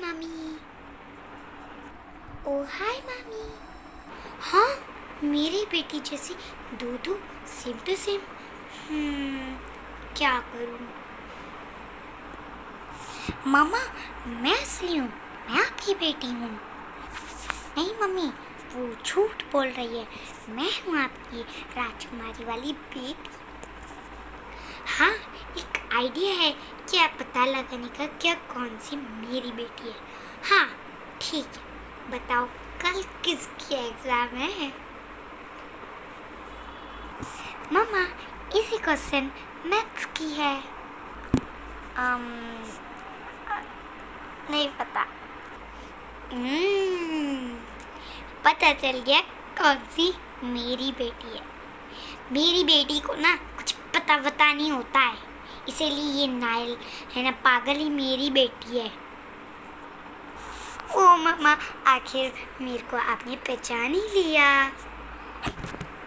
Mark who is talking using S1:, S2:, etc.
S1: Mummy. ओ हाय mummy. हाँ, मेरी बेटी जैसी दूधू, सेम टू सेम। क्या करूं? मामा, मैं असली हूँ, मैं आपकी बेटी हूँ। नहीं मम्मी, वो झूठ बोल रही है, मैं हूँ आपकी राजकुमारी वाली बेटी। हाँ, एक आइडिया है क्या पता लगाने का क्या कौन सी मेरी बेटी है। हाँ ठीक है, बताओ कल किसकी एग्जाम है? मामा, इसी क्वेश्चन मैथ्स की है। नहीं पता। पता चल गया कौन सी मेरी बेटी है। मेरी बेटी को ना कुछ पता नहीं होता है, इसीलिए ये नाइल है ना पागल ही मेरी बेटी है। ओ मामा, आखिर मेरे को आपने पहचान ही लिया।